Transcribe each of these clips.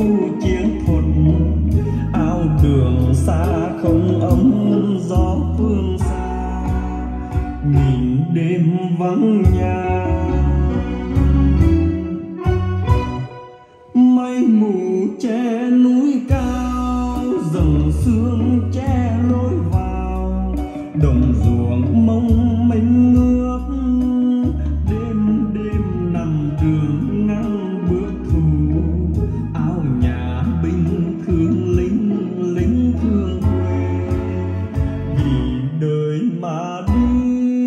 chiến thuật, áo đường xa không ấm gió phương xa, nhìn đêm vắng nhà. Mây mù che núi cao, dòng sương che lối vào, đồng ruộng mong mênh ngước, đêm đêm nằm đường ngang bước thù, áo nhà binh thương lính, lính thương quê, vì đời mà đi.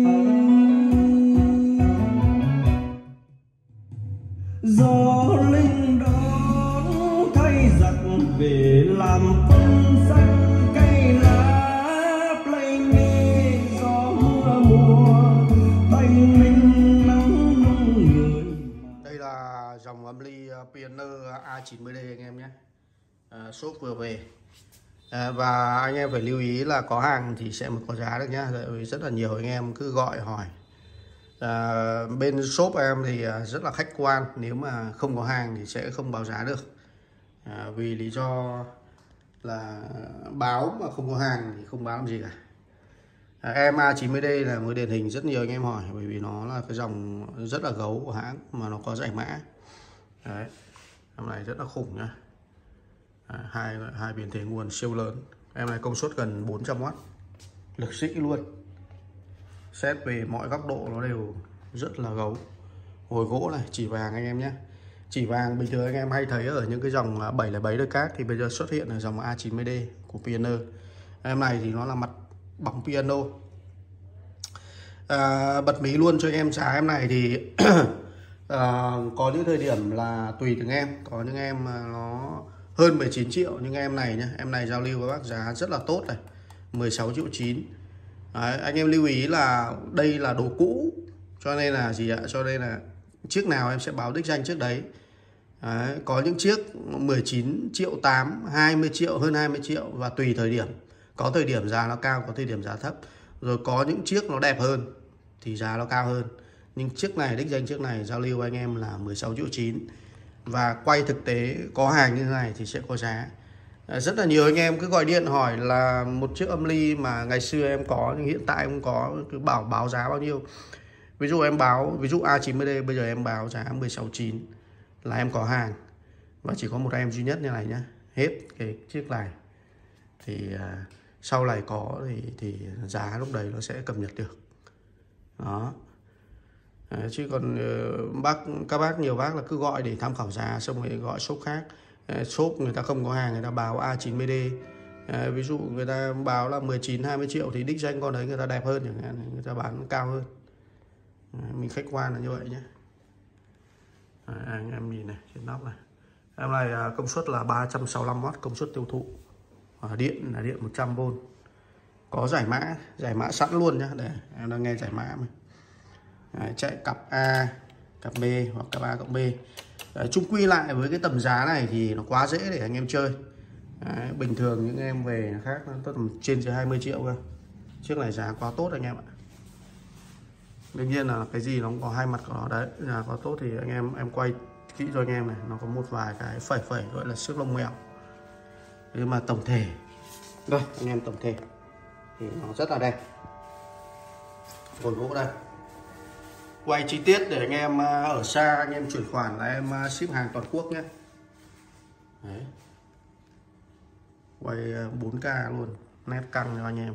Gió linh đón thay giặc về làm phân xanh, cây lá play mê gió mưa mùa, tay mình nắng nung người. Đây là dòng âm ly Pioneer A90D anh em nhé. Shop vừa về. Và anh em phải lưu ý là có hàng thì sẽ mới có giá được nhá. Tại vì rất là nhiều anh em cứ gọi hỏi. Bên shop em thì rất là khách quan, nếu mà không có hàng thì sẽ không báo giá được. Vì lý do là báo mà không có hàng thì không báo làm gì cả. Em A90D là một điển hình rất nhiều anh em hỏi, bởi vì nó là cái dòng rất là gấu của hãng mà nó có giải mã. Đấy, em này rất là khủng nhá. Hai biến thế nguồn siêu lớn. Em này công suất gần 400W, lực sĩ luôn. Xét về mọi góc độ nó đều rất là gấu. Hồi gỗ này, chỉ vàng anh em nhé. Chỉ vàng bình thường anh em hay thấy ở những cái dòng 707 đôi cát, thì bây giờ xuất hiện là dòng A90D của Pioneer. Em này thì nó là mặt bóng piano. Bật mí luôn cho anh em giá em này thì có những thời điểm là tùy từng em. Có những em nó hơn 19 triệu, nhưng em này nhá, em này giao lưu với bác giá rất là tốt này, 16,9 triệu. Đấy, anh em lưu ý là đây là đồ cũ, cho nên là gì ạ? Cho nên là chiếc nào em sẽ báo đích danh trước đấy. Đấy, có những chiếc 19,8 triệu, 20 triệu, hơn 20 triệu, và tùy thời điểm. Có thời điểm giá nó cao, có thời điểm giá thấp. Rồi có những chiếc nó đẹp hơn thì giá nó cao hơn. Nhưng chiếc này, đích danh chiếc này giao lưu anh em là 16,9 triệu. Và quay thực tế có hàng như thế này thì sẽ có giá. Rất là nhiều anh em cứ gọi điện hỏi là một chiếc âm ly mà ngày xưa em có nhưng hiện tại không có, cứ bảo báo giá bao nhiêu. Ví dụ em báo, ví dụ A90D bây giờ em báo giá 16,9 triệu là em có hàng, và chỉ có một em duy nhất như này nhá, hết cái chiếc này. Thì sau này có thì giá lúc đấy nó sẽ cập nhật được. Đó. Chứ còn các bác nhiều bác là cứ gọi để tham khảo giá xong rồi gọi shop khác. Shop người ta không có hàng, người ta báo A90D. Ví dụ người ta báo là 19-20 triệu thì đích danh con đấy người ta đẹp hơn chẳng hạn, người ta bán cao hơn. Mình khách quan là như vậy nhé. Anh em nhìn này, trên nóc này. Em này công suất là 365W công suất tiêu thụ. Điện là điện 100V. Có giải mã sẵn luôn nhá, để em đang nghe giải mã mà. Chạy cặp A, cặp B hoặc cặp A cộng B. Chung quy lại với cái tầm giá này thì nó quá dễ để anh em chơi. Bình thường những em về khác nó tầm trên dưới 20 triệu cơ. Chiếc này giá quá tốt anh em ạ. Đương nhiên là cái gì nó cũng có hai mặt của nó đấy. Giá quá tốt thì anh em quay kỹ cho anh em này, nó có một vài cái phẩy gọi là xước lông mèo. Nhưng mà tổng thể đây anh em, tổng thể thì nó rất là đẹp. Gồi gỗ đây, quay chi tiết để anh em ở xa anh em chuyển khoản là em ship hàng toàn quốc nhé. Đấy. Quay 4K luôn, nét căng cho anh em.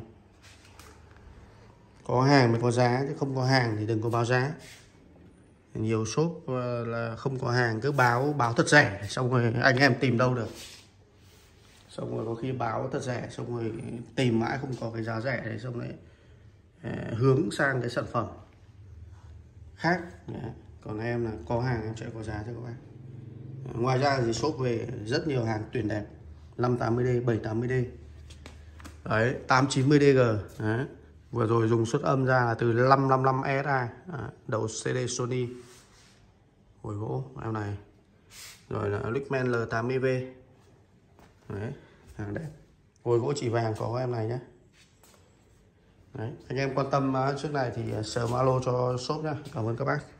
Có hàng mới có giá, chứ không có hàng thì đừng có báo giá. Nhiều shop là không có hàng cứ báo thật rẻ, xong rồi anh em tìm đâu được. Xong rồi có khi báo thật rẻ, xong rồi tìm mãi không có cái giá rẻ này, xong rồi hướng sang cái sản phẩm khác. Còn em là có hàng em sẽ có giá cho các bạn. Ngoài ra thì shop về rất nhiều hàng tuyển đẹp, 580D, 780D đấy, 890DG đấy. Vừa rồi dùng xuất âm ra là từ 555 ESA, đầu CD Sony, hồi gỗ em này. Rồi là Lickman L80V đấy, hàng đẹp. Hồi gỗ chỉ vàng có em này nhé. Đấy, anh em quan tâm chiếc này thì sớm alo cho shop nhá. Cảm ơn các bác.